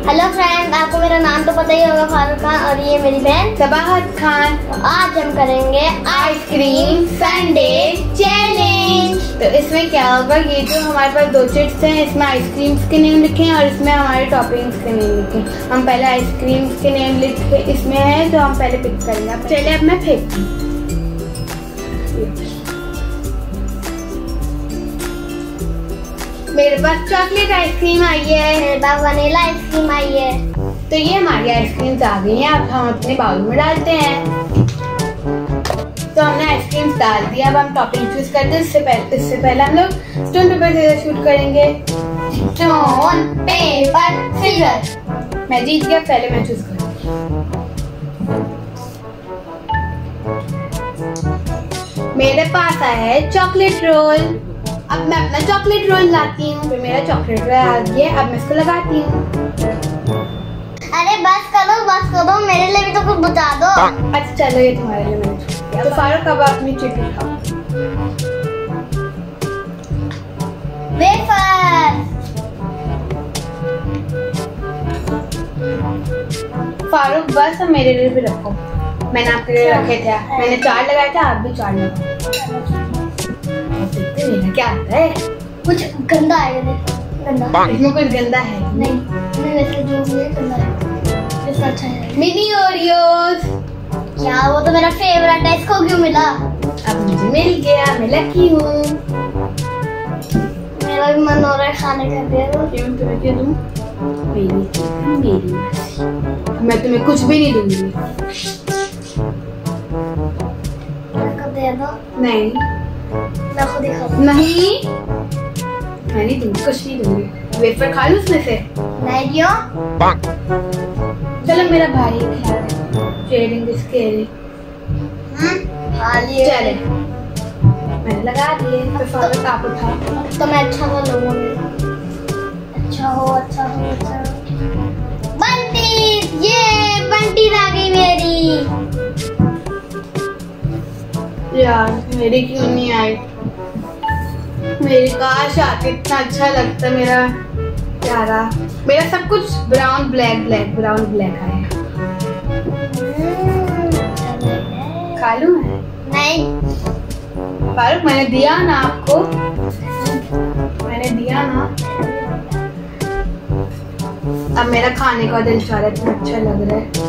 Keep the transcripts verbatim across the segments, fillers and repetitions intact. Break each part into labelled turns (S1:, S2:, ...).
S1: Hello friend, आपको मेरा नाम तो पता ही होगा, फारूक खान, और ये मेरी बहन
S2: सबाहत खान।
S1: आज हम करेंगे आइसक्रीम संडे चैलेंज।
S2: तो इसमें क्या होगा, ये जो हमारे पास दो चिट्स हैं, इसमें आइसक्रीम्स के नेम लिखे हैं और इसमें हमारे टॉपिंग्स के नेम लिखे हैं। हम पहले आइसक्रीम्स के नेम लिखे इसमें है, तो हम पहले पिक करेंगे। चलिए अब मैं फेंकती हूँ। मेरे पास चॉकलेट आइसक्रीम आई है,
S1: मेरे पास वनीला आइसक्रीम आई है।
S2: तो ये हमारी आइसक्रीम्स आ गई हैं। अब हम अपने बाउल में डालते हैं। तो हमने आइसक्रीम्स डाल दिया। अब हम टॉपिंग चूज करते हैं। इससे पहले इससे पहले हम लोग स्टोन पेपर सीजर शूट करेंगे।
S1: Stone paper scissor.
S2: मैं जीत गया, पहले मैं चूज करूंगी। मेरे पास आया है चॉकलेट रोल। अब मैं अपना चॉकलेट रोल लाती हूँ। फिर मेरा चॉकलेट रोल आ गया। अब मैं इसको लगाती हूँ।
S1: अरे बस करो बस करो, मेरे लिए भी तो कुछ बता दो।
S2: अच्छा चलो, ये तुम्हारे लिए मैंने चूज किया। तो फारूक अब अपनी चिट उठाओ।
S1: वेफर।
S2: फारूक बस अब मेरे लिए भी रखो। मैंने आपके लिए रखे थे। मैंने चार लगाया था, आप भी चार लगाओ। मेरा क्या आता है?
S1: कुछ गंदा है, गंदा।
S2: इसमें कुछ गंदा है
S1: नहीं, नहीं वैसे जो भी है गंदा है। इसका अच्छा है।
S2: Mini Oreos.
S1: क्या, वो तो मेरा फेवरेट है। इसको क्यों मिला?
S2: अब मुझे मिल गया, मैं लकी हूँ।
S1: मेरा भी मन हो रहा है खाने का। दे दो।
S2: क्यों, तुम्हें क्यों दूँ? मेरी मेरी मैं तुम्हें कुछ भी नहीं दूंगी।
S1: दे दो।
S2: नहीं,
S1: मैं खुद ही खाऊंगी।
S2: नहीं मैं नहीं दूंगी, कुछ नहीं दूंगी। वेफर खा लूं उसमें से?
S1: नहीं क्यों?
S2: चलो मेरा भाई खा ले। Sharing is caring.
S1: खा लिए।
S2: चले, मैंने लगा दिए। तो फारूक आप उठाओ।
S1: अब तो मैं अच्छा तो लूंगी। अच्छा हो, अच्छा हो, अच्छा हो। बंटी, ये बंटी आ गई मेरी।
S2: यार मेरी क्यों नहीं आई? मेरी काश आती, इतना अच्छा लगता। मेरा प्यारा, मेरा सब कुछ brown black black brown black आया। खा लूं मैं?
S1: नहीं।
S2: फारूक मैंने दिया ना आपको, मैंने दिया ना। अब मेरा खाने का दिल चाह रहा है, इतना अच्छा लग रहा है।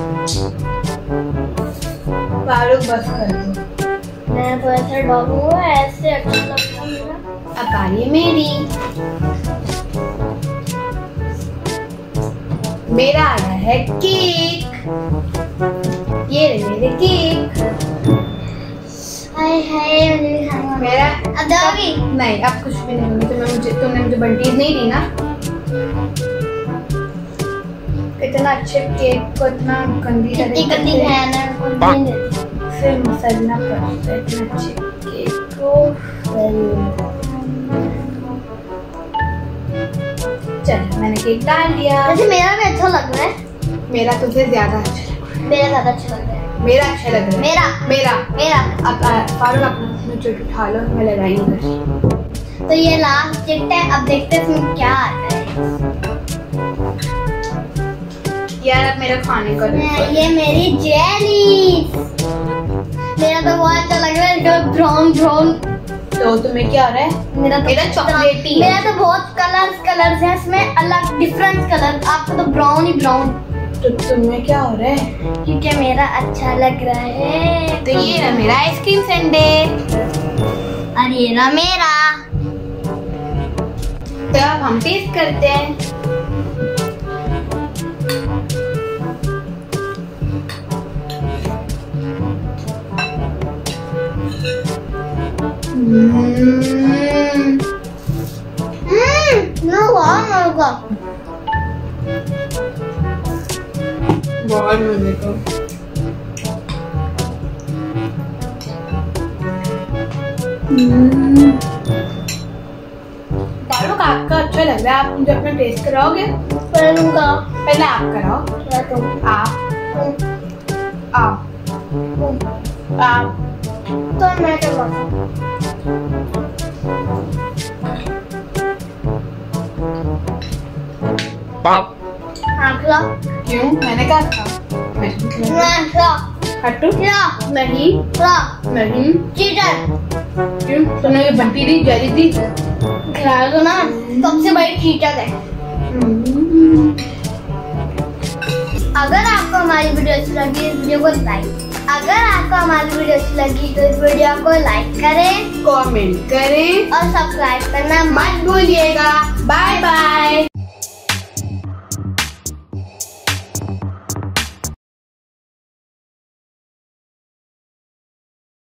S2: फारूक बस कर दो।
S1: मैं तो ऐसे डालूंगा, ऐसे अच्छा लगता है मेरा।
S2: अब आ रही है मेरी। मेरा आया है केक। ये रहे मेरे केक।
S1: हाय हाय, मुझे भी खाना।
S2: मेरा
S1: अब दोगी?
S2: नहीं, अब कुछ भी नहीं दूंगी। तुम्हें मुझे तुमने मुझे बंटीज नहीं दी ना। इतना अच्छे केक को इतना गंदी
S1: कितनी गंदी है ना, कुछ भी नहीं देती।
S2: फिर मसलना पड़ता है इतने अच्छे केक को। चलो मैंने केक डाल दिया।
S1: वैसे मेरा भी अच्छा लग रहा है।
S2: मेरा तुझे ज्यादा अच्छा लग रहा है।
S1: मेरा ज्यादा अच्छा लग रहा है।
S2: मेरा अच्छा लग रहा है।
S1: मेरा
S2: मेरा
S1: मेरा
S2: अब फारूक अपना चोट उठा लो, मैं लड़ाई नहीं कर।
S1: तो ये लास्ट चिट है। अब देखते हैं इसमें क्या आता है।
S2: यार अब मेरा खाने का
S1: मैं- ये मेरी जेली। मेरा तो बहुत अच्छा लग रहा है, इसका ब्राउन ब्राउन।
S2: तो तुम्हें क्या हो रहा है?
S1: मेरा तो
S2: मेरा चॉकलेटी है।
S1: मेरा तो बहुत कलर्स कलर्स हैं इसमें, अलग डिफरेंट कलर। आपका तो ब्राउन ही ब्राउन।
S2: तो तुम्हें क्या हो रहा है?
S1: क्योंकि मेरा अच्छा लग रहा है।
S2: तो ये रहा मेरा आइसक्रीम संडे।
S1: और ये रहा मेरा।
S2: तो अब हम टेस्ट करते हैं।
S1: हम्म, ना हुआ होगा।
S2: बहुत मजे का। फारूक आपका अच्छा लग रहा है। आप मुझे अपना टेस्ट कराओगे?
S1: करूँगा।
S2: पहले आप कराओ।
S1: क्या करूँ?
S2: आप आप आप
S1: तो मैं क्या करूँ?
S2: पाप
S1: हाँ खिलाओ।
S2: क्यों? मैंने कहा था
S1: मैं खिलाओ।
S2: हट्टू
S1: खिलाओ।
S2: नहीं
S1: खिलाओ।
S2: नहीं।
S1: चीटर।
S2: क्यों? तुमने ये बंटी दी, जेली दी?
S1: खिला दो ना, सबसे बड़ी चीटर है। अगर आपको हमारी वीडियो अच्छी लगी इस वीडियो को लाइक अगर आपको हमारी वीडियो अच्छी लगी तो इस वीडियो को लाइक करें,
S2: कमेंट करें
S1: और सब्सक्राइब करना
S2: मत भूलिएगा। Bye bye.